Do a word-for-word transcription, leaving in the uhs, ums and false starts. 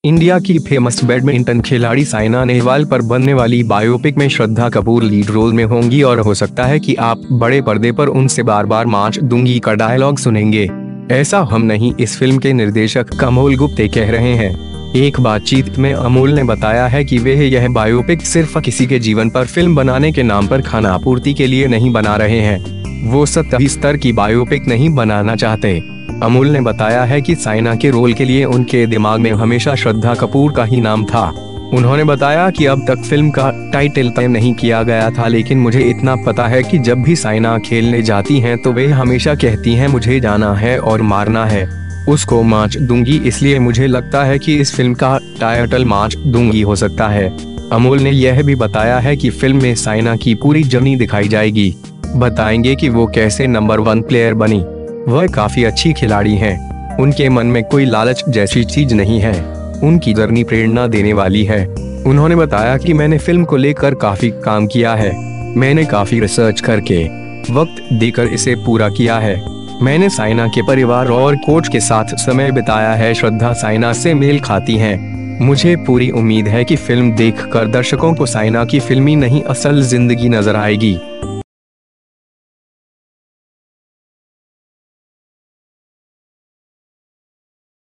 India की famous badminton खिलाड़ी साइना नेहवाल पर बनने वाली बायोपिक में श्रद्धा कपूर लीड रोल में होंगी और हो सकता है कि आप बड़े पर्दे पर उनसे बार बार मांच दूंगी का डायलॉग सुनेंगे। ऐसा हम नहीं, इस फिल्म के निर्देशक अमोल गुप्ते कह रहे हैं। एक बातचीत में अमोल ने बताया है कि वे यह बायोपिक सिर्फ किसी के जीवन पर फिल्म बनाने के नाम पर खाना आपूर्ति के लिए नहीं बना रहे हैं। वो सतही स्तर की बायोपिक नहीं बनाना चाहते। अमोल ने बताया है कि साइना के रोल के लिए उनके दिमाग में हमेशा श्रद्धा कपूर का ही नाम था। उन्होंने बताया कि अब तक फिल्म का टाइटल तय नहीं किया गया था, लेकिन मुझे इतना पता है कि जब भी साइना खेलने जाती हैं तो वे हमेशा कहती हैं मुझे जाना है और मारना है, उसको मांच दूंगी, इसलिए मुझे लगता है कि इस फिल्म का टाइटल मांच दूंगी हो सकता है। अमोल ने यह भी बताया है कि फिल्म में साइना की पूरी जर्नी दिखाई जाएगी। बताएंगे कि वो कैसे नंबर वन प्लेयर बनी। वह काफी अच्छी खिलाड़ी हैं। उनके मन में कोई लालच जैसी चीज नहीं है। उनकी जर्नी प्रेरणा देने वाली है। उन्होंने बताया कि मैंने फिल्म को लेकर काफी काम किया है। मैंने काफी रिसर्च करके वक्त देकर इसे पूरा किया है। मैंने साइना के परिवार और कोच के साथ समय बिताया है। श्रद्धा साइना से मेल खाती हैं। मुझे पूरी उम्मीद है कि फिल्म देखकर दर्शकों को साइना की फिल्मी नहीं असल जिंदगी नजर आएगी।